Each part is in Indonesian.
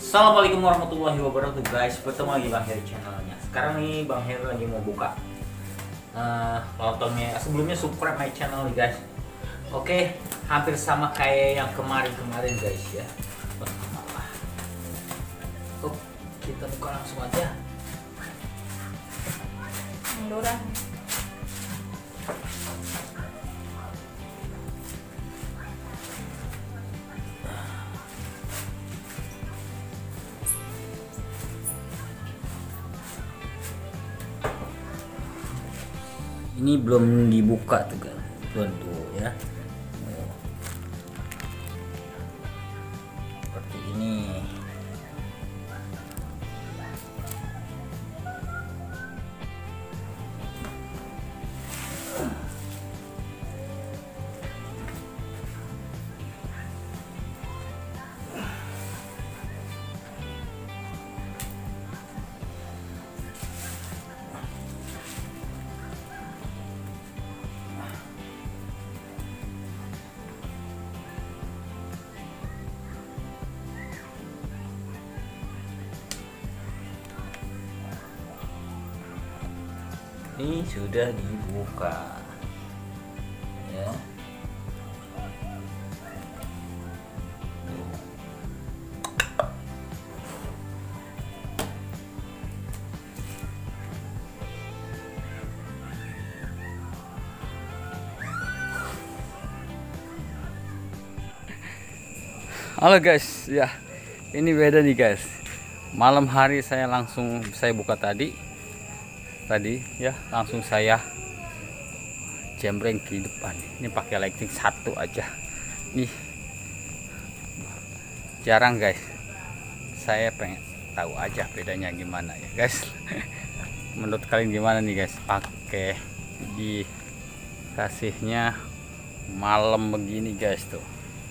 Assalamualaikum warahmatullahi wabarakatuh guys. Bertemu lagi Bang Heri channelnya. Sekarang nih Bang Heri lagi mau buka lontongnya. Sebelumnya subscribe my channel nih guys. Oke, hampir sama kayak yang kemarin-kemarin guys ya. Oh, kita buka langsung aja. Murah. Ini belum dibuka tuh kan, belum tuh ya. Seperti ini. Ini sudah dibuka ya. Halo guys, ya ini beda nih guys. Malam hari saya buka tadi ya, langsung saya jembreng ke depan. Ini pakai lighting satu aja. Nih jarang guys. Saya pengen tahu aja bedanya gimana ya guys. Menurut kalian gimana nih guys? Pakai dikasihnya malam begini guys tuh.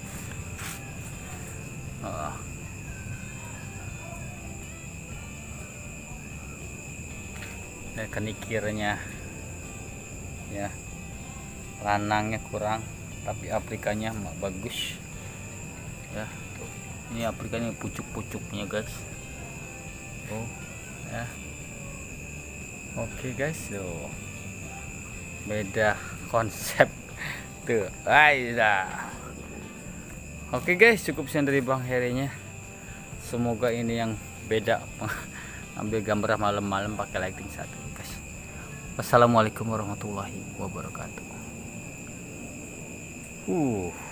Kenikirnya ya, lanangnya kurang tapi aplikanya bagus ya. Ini aplikanya pucuk-pucuknya guys. Oh ya, oke guys tuh, beda konsep tuh. Oke guys, cukup sekian dari Bang Herinya. Semoga ini yang beda ambil gambar malam-malam pakai lighting satu guys. Wassalamualaikum warahmatullahi wabarakatuh.